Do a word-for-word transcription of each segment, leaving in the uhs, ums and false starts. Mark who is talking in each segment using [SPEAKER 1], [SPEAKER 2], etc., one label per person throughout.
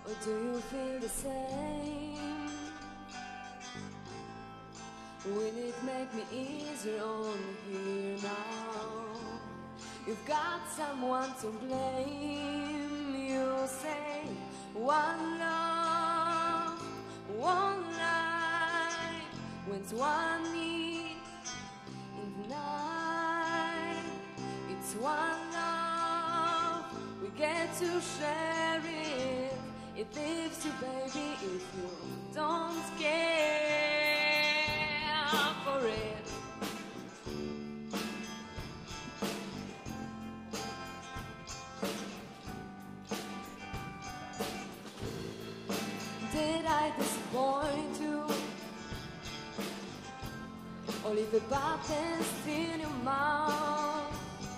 [SPEAKER 1] Or do you feel the same? Will it make me easier on here now? You've got someone to blame. You say one love, one life. When's one need in the night? It's one love, we get to share it. It lives you, baby, if you don't care for it. Did I disappoint you? Or leave a bad taste in your mouth?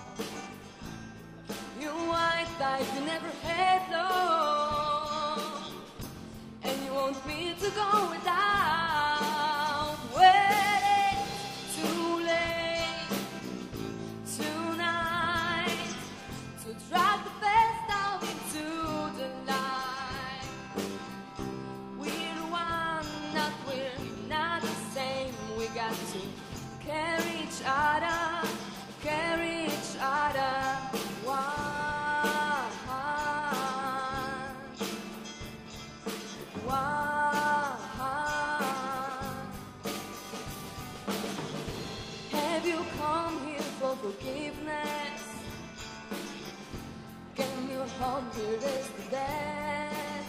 [SPEAKER 1] You white light, you never had love, and you want me to go without. Wait, too late tonight to drag the best out into the light. We're one, not we're not the same. We got to carry each other, carry each other. One. Have you come here for forgiveness? Can you hold me raise the dead?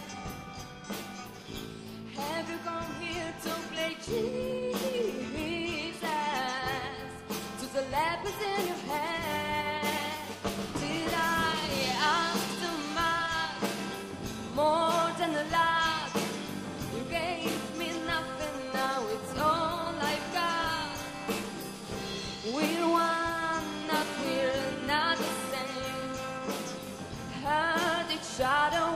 [SPEAKER 1] Have you come here to play Jesus to the lepers in your head? Did I ask too much, more than a lot? You gave me nothing, now it's all I've got. We're one, not we're not the same. Hurt each other.